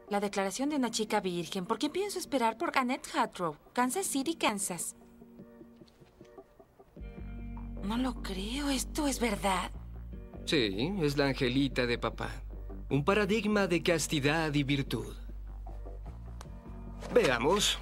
La declaración de una chica virgen. ¿Por qué pienso esperar por Annette Hathrow? Kansas City, Kansas. No lo creo. ¿Esto es verdad? Sí, es la angelita de papá. Un paradigma de castidad y virtud. Veamos.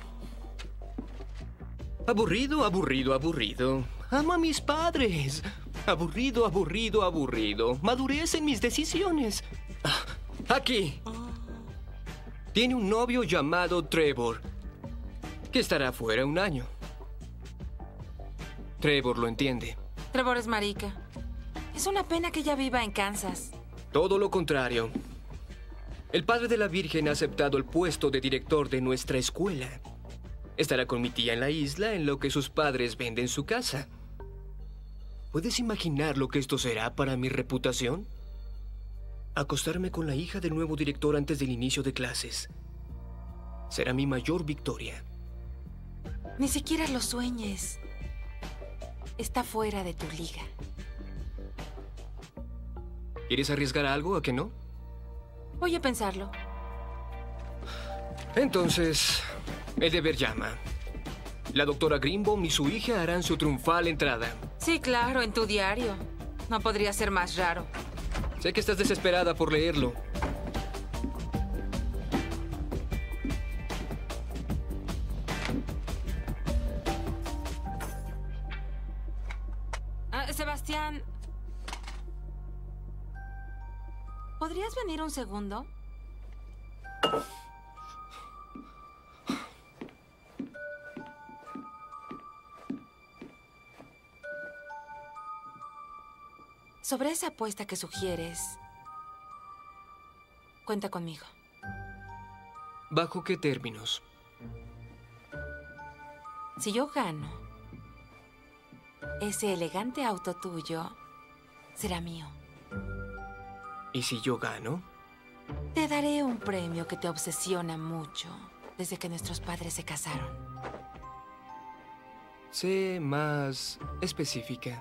Aburrido, aburrido, aburrido. Amo a mis padres. Aburrido, aburrido, aburrido. Madurez en mis decisiones. Aquí. Tiene un novio llamado Trevor, que estará fuera un año. Trevor lo entiende. Trevor es marica. Es una pena que ella viva en Kansas. Todo lo contrario. El padre de la Virgen ha aceptado el puesto de director de nuestra escuela. Estará con mi tía en la isla en lo que sus padres venden su casa. ¿Puedes imaginar lo que esto será para mi reputación? Acostarme con la hija del nuevo director antes del inicio de clases. Será mi mayor victoria. Ni siquiera lo sueñes. Está fuera de tu liga. ¿Quieres arriesgar algo a que no? Voy a pensarlo. Entonces, el deber llama. La doctora Greenbaum y su hija harán su triunfal entrada. Sí, claro, en tu diario. No podría ser más raro. Sé que estás desesperada por leerlo. Sebastián, ¿podrías venir un segundo? Sobre esa apuesta que sugieres, cuenta conmigo. ¿Bajo qué términos? Si yo gano, ese elegante auto tuyo será mío. ¿Y si yo gano? Te daré un premio que te obsesiona mucho desde que nuestros padres se casaron. Sé más específica.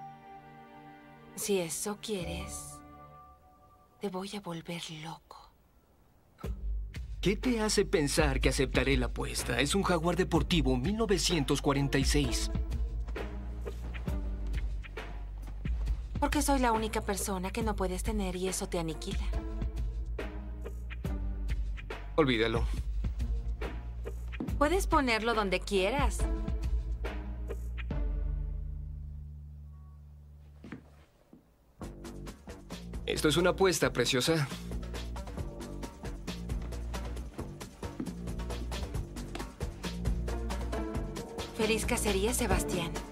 Si eso quieres, te voy a volver loco. ¿Qué te hace pensar que aceptaré la apuesta? Es un Jaguar deportivo 1946. Porque soy la única persona que no puedes tener y eso te aniquila. Olvídalo. Puedes ponerlo donde quieras. Esto es una apuesta, preciosa. Feliz cacería, Sebastián.